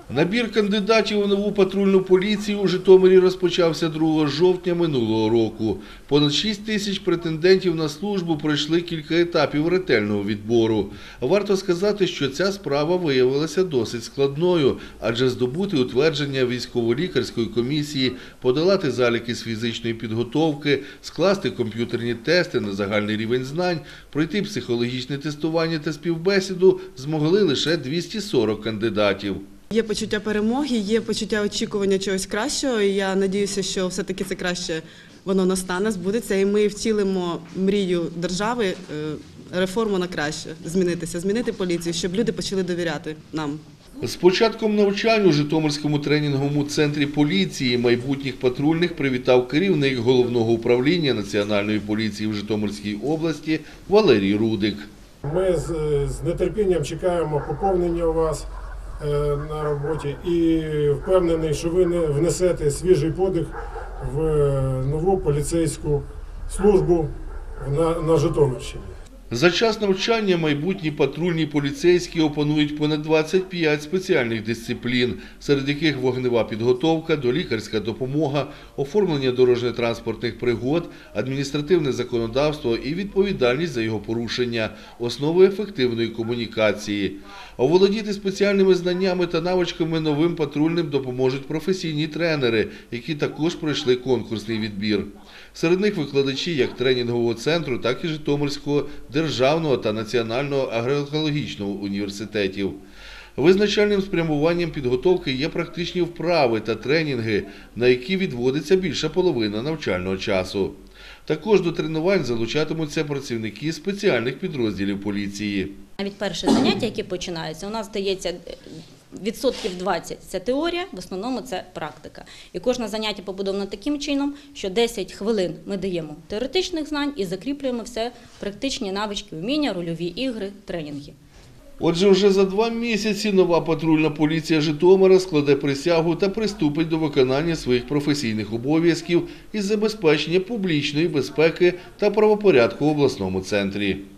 Набір кандидатів у нову патрульну поліцію у Житомирі розпочався 2 жовтня минулого року. Понад 6 тисяч претендентів на службу пройшли кілька етапів ретельного відбору. Варто сказати, що ця справа виявилася досить складною, адже здобути утвердження військово-лікарської комісії, подолати заліки з фізичної підготовки, скласти комп'ютерні тести на загальний рівень знань, пройти психологічне тестування та співбесіду змогли лише 240 кандидатів. Є почуття перемоги, є почуття очікування чогось кращого, і я сподіваюся, що все-таки це краще воно настане, збудеться, і ми втілимо мрію держави, реформу на краще, змінити поліцію, щоб люди почали довіряти нам. З початком навчань у Житомирському тренінговому центрі поліції майбутніх патрульних привітав керівник Головного управління Національної поліції в Житомирській області Валерій Рудик. Ми з нетерпінням чекаємо поповнення у вас на роботі і впевнений, що ви внесете свіжий подих в нову поліцейську службу на Житомирщині. За час навчання майбутні патрульні поліцейські опанують понад 25 спеціальних дисциплін, серед яких вогнева підготовка, долікарська допомога, оформлення дорожньо-транспортних пригод, адміністративне законодавство і відповідальність за його порушення, основи ефективної комунікації. Оволодіти спеціальними знаннями та навичками новим патрульним допоможуть професійні тренери, які також пройшли конкурсний відбір. Серед них викладачі як тренінгового центру, так і Житомирського державного та національного агроекологічного університетів. Визначальним спрямуванням підготовки є практичні вправи та тренінги, на які відводиться більша половина навчального часу. Також до тренувань залучатимуться працівники спеціальних підрозділів поліції. Навіть перші заняття, які починаються, у нас здається відсотків 20 – це теорія, в основному це практика. І кожне заняття побудовано таким чином, що 10 хвилин ми даємо теоретичних знань і закріплюємо все практичні навички, вміння, рольові ігри, тренінги. Отже, вже за 2 місяці нова патрульна поліція Житомира складе присягу та приступить до виконання своїх професійних обов'язків із забезпечення публічної безпеки та правопорядку в обласному центрі.